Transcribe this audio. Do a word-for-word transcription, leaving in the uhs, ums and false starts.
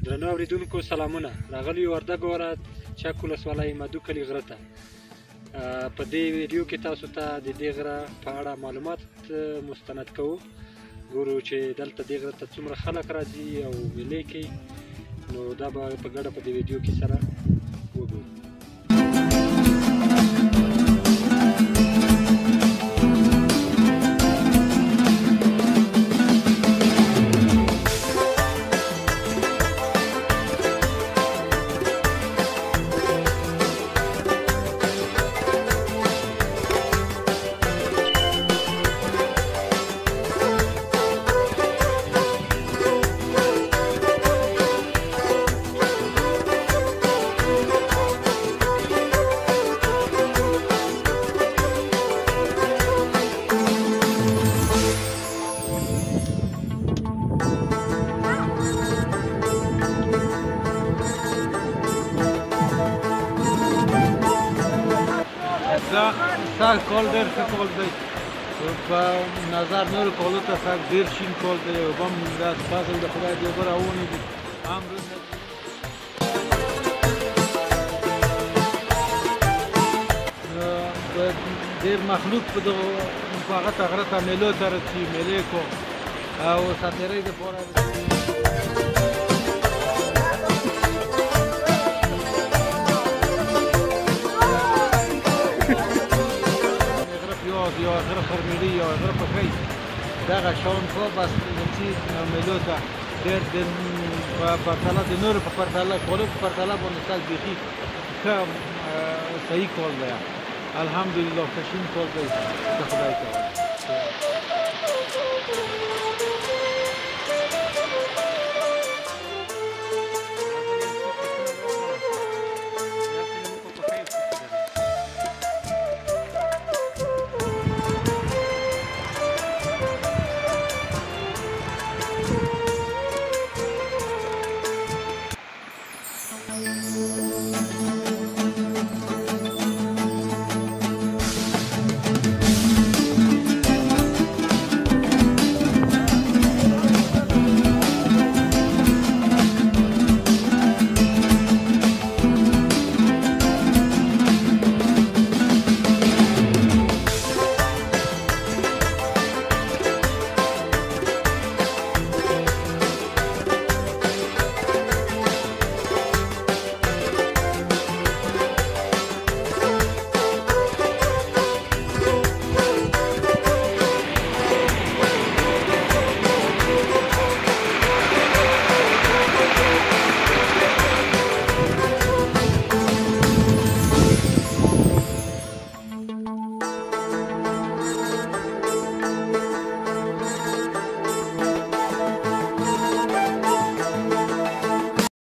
درنو اوریدونکو سلامونه، راغلی یو وردګ ولایت چک ولسوالۍ مدو کلي غره ته. په دې ویډیو کې تاسو ته د دې غره په اړه معلومات مستند کوو. ګورو چې دلته دې غره ته څومره خلک راځي او میلې کوي، نو دا به په ګډه په دې ویډیو کې سره وګورو. سر کال ډېر ښه کال دی، په نظر نورو کالو ته سر ډېر شین کال دی. اوبه هم د فصل د خدای د اوبه راونې دي. ډېر مخلوق په دغه هغه ته غره ته میلو ته راځي، میلې کو او ساتیرۍ دپاره یا غره خرمیلي یا غره پکۍ دغه شاوخوا بس راځي میلو ته. ډېر د په پرتله د نورو په پرتله کالو په پرتله باندې سل بیخي ښه صحیح کال دی. الحمدلله ښه شین کال دی د خدای تعالی.